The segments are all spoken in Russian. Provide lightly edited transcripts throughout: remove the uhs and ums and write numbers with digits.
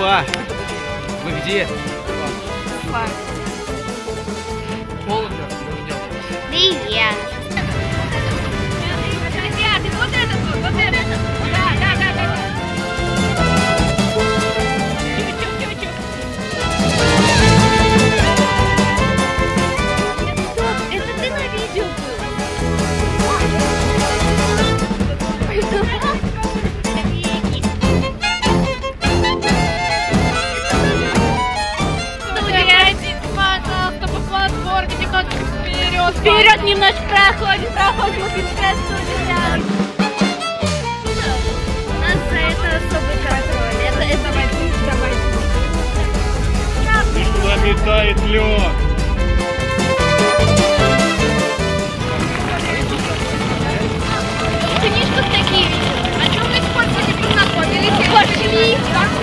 Уфа. Вы где? Уфа. Холодно? Мы ждем. Привет. Ребят, вот этот вот, вот этот. Да. Чу-чу-чу-чу. Это ты на видео был? Вперед немножко проходим, инфраструктуру. У нас за это особый контроль. Это давай. Заметает лед. Книжку такие. А что мы сегодня познакомились? Пошли.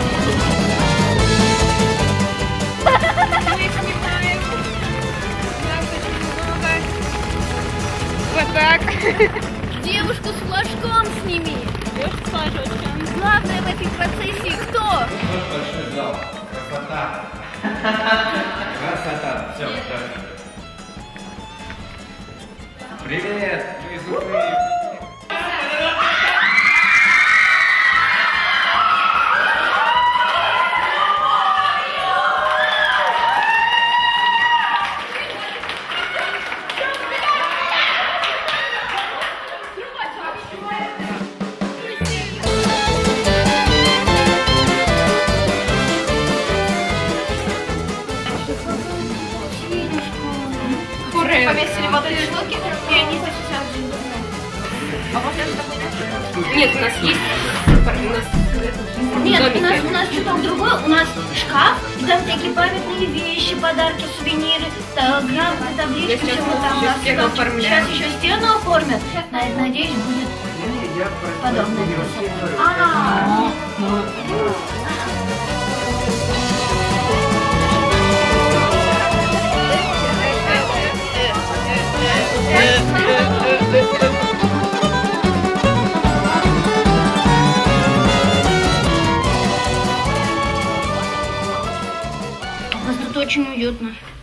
Вот так. Девушку с флажком сними. Девушку с флажочком. Главное в этой процессии кто? Большой зал. Красота. Красота. Все, так. Привет. Мы из Уфы. Повесили вот эти штуки, и они сейчас живут. А вот это такой? Нет, у нас есть. Нет, у нас что-то другое. У нас шкаф, и там всякие памятные вещи, подарки, сувениры, грамоты, таблички, все вот там. Сейчас еще стену оформят. Надеюсь, будет подобное. У нас тут очень уютно.